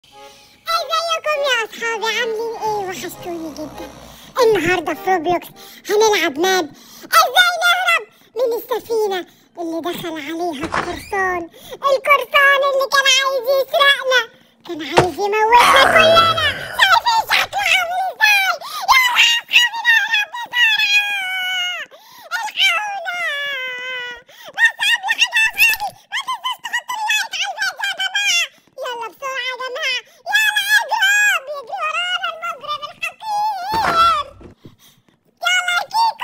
ازيكم يا اصحابي، عاملين ايه؟ وحشتوني جدا. النهارده في روبلوكس هنلعب ماب ازاي نهرب من السفينه اللي دخل عليها القرصان اللي كان عايز يسرقنا، كان عايز يموتنا كلنا. شايفين شكله عامل ازاي؟ يلا يا اصحابي نهرب بسرعه، الحقونا. بس قبل كده يا اصحابي ما تنسوش تحطوا اللايك على الفيديو يا جماعه. يلا بسرعه يا جماعه، يلا اجروا، بيجري ورانا المجرم الخطير. يلا يا كيكو.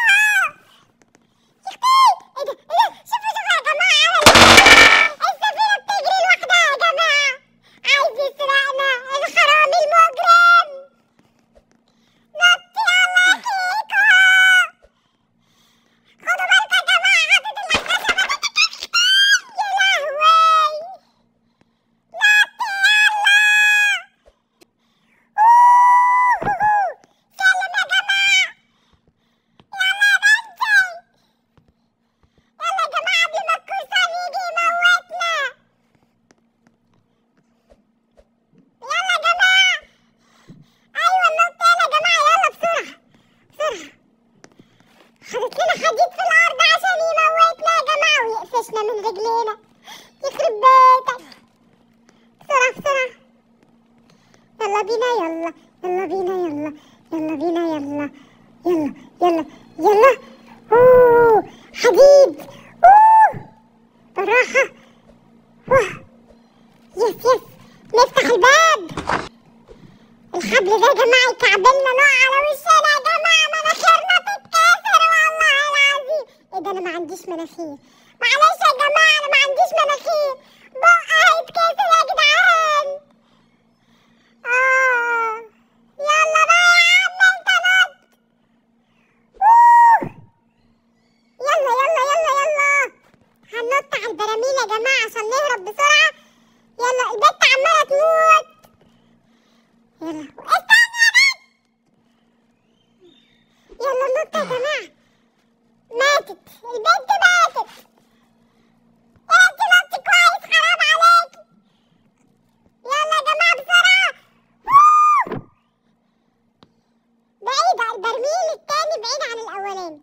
ايه ده شوفوا يا جماعه، السفينه بتجري لوحدها يا جماعه، عايز يسرقنا الحرامي المجرم. نط يلا يا كيكو، خدوا بالكم يا جماعه، حاطط الخشبه يا لهوي. نط يلا. سلم يا جماعه، يلا يا بنتي، يلا يا جماعه قبل ما القرصان يجي يموتنا. يلا يا جماعه، ايوه نط يلا يا جماعه، يلا بسرعه بسرعه. حاطط لنا حديد في الارض عشان يموتنا يا جماعه ويقفشنا من رجلينا، يخرب بيتك. بسرعه بسرعه، يلا بينا، يلا بينا، يلا بينا، يلا. اوه حديد، اوه بالراحه. اوه يس نفتح الباب. الحبل ده يا جماعه يكعبلنا، نقع على وشنا يا جماعه، مناخيرنا تتكسر والله العظيم. ايه ده، انا ما عنديش مناخير، معلش يا جماعه انا ما عنديش مناخير، بقى هيتكسر يا جدعان. يلا بقى يا عم انت نط. يلا هننط على البراميل يا جماعه عشان نهرب بسرعه. يلا البت عماله تموت. يلا استنى يا بنت. يلا نط يا جماعه، ماتت البنت، ماتت. انت نطي كويس، حرام عليكي. يلا يا جماعه بسرعه. بعيد البرميل التاني، بعيد عن الاولاني.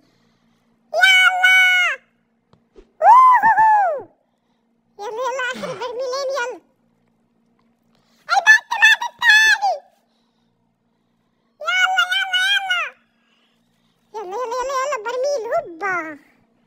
يلا اخر البرميلين. يلا البنت ماتت تاني. يلا برميل هوبا.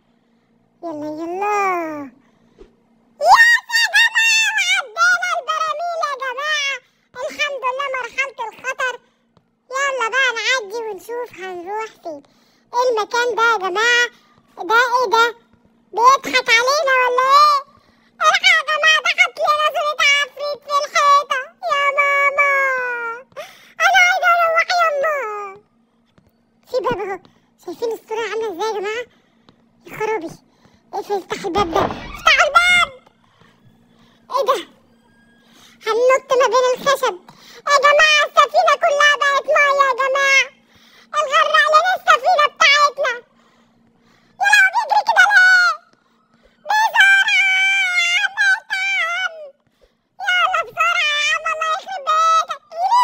يلا يس يا جماعة، عدينا البراميل يا جماعة، الحمد لله مرحلة الخطر. يلا بقى نعدي ونشوف هنروح فين. ايه المكان ده يا جماعة؟ ده ايه ده؟ بيضحك علينا ولا ايه؟ الحق يا جماعة، ده حط لنا صورة عفريت في الحيطة. يا ماما انا عايزة اروح يلا. في باب اهو، شايفين الصورة عاملة ازاي يا جماعة؟ يا خرابي، افتح الباب ده، افتحوا الباب. ايه ده؟ هننط ما بين الخشب يا جماعة، السفينة كلها بقت مية يا جماعة، الغرق لنا السفينة بتاعتنا. يا لهوي بيجري كده ليه؟ بسرعة يا عم الطعم، يلا بسرعة يا عم الله يخرب بيتك.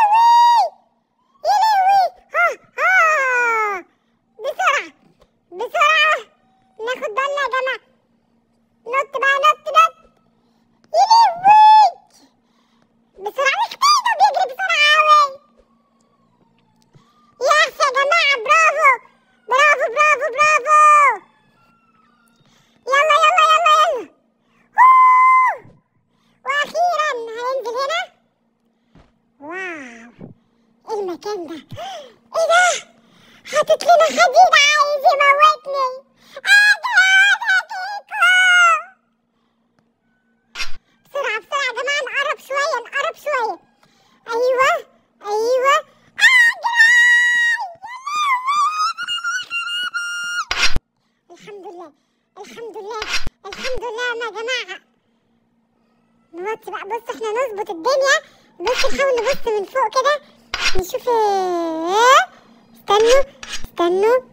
يلهوي بسرعة ناخد بالنا يا جماعة. نط بقى، نط يلهوي بسرعة، اختيته بيجري بسرعة اوي. يس يا جماعة، برافو. يلا واخيرا هننزل هنا. واو ايه المكان ده؟ ايه ده؟ حاطط لنا حديد عايز يموتني. يا كيكو بسرعة يا جماعة، نقرب شوية. ايوه الحمد لله يا جماعة. نوطي بقى، بص احنا نظبط الدنيا، بص نحاول نبص من فوق كده نشوف. استنوا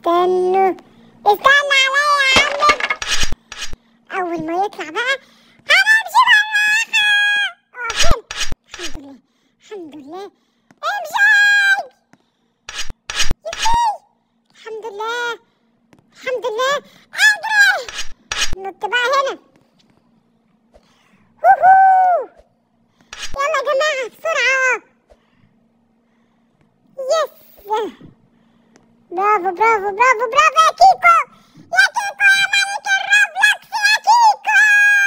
عليا يا عم. اول ما يطلع بقى هنمشي بالراحة. حلو الحمد لله. الحمد لله. امشي يخي. الحمد لله الحمد لله. اجري نط بقى هنا. هوهو. يلا يا جماعة بسرعة. يس. برافو برافو برافو برافو يا كيكو. يا كيكو يا ملك الروبلوكس يا كيكو.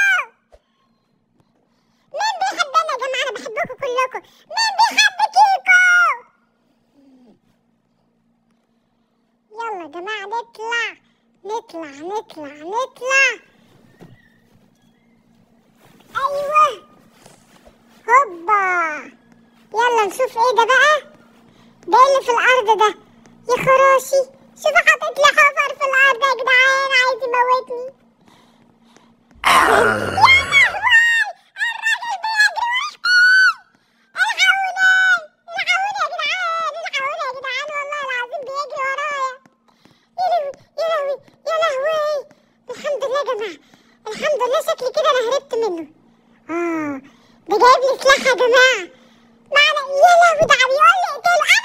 مين بيحبني يا جماعة؟ أنا بحبكم كلكم. مين بيحب كيكو؟ يلا يا جماعة نطلع نطلع نطلع نطلع. أيوه هوبا. يلا نشوف ايه ده بقى. ده اللي في الأرض ده يا خراشي. شوفوا حاطط لي حفر في الأرض يا جدعان، عايز يموتني. يا لهوي الراجل بيجري وحدي. الحقوني الحقوني يا جدعان الحقوني يا جدعان، والله العظيم بيجري ورايا. يا لهوي يا لهوي يا لهوي. الحمد لله يا جماعة الحمد لله. شكلي كده أنا هربت منه. ده جايب لي سلاح يا جماعة. معنى يا لهوي ده بيقول لي اقتل.